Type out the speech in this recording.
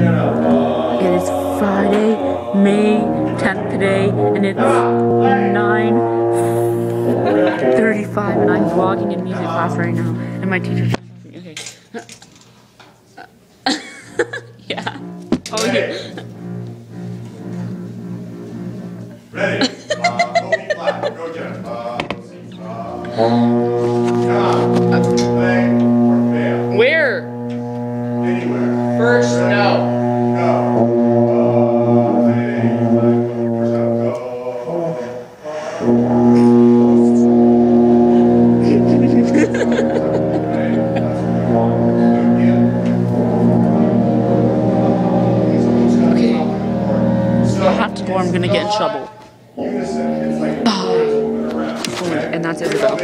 It is Friday, May 10th today, and it's 9:35, and I'm vlogging in music class right now, and my teacher's okay. Yeah. Oh, yeah. Ready? Moving flat. Go, Jeff. Where? Anywhere. First, no. Go. Okay. I have to go or I'm gonna get in trouble. And that's it.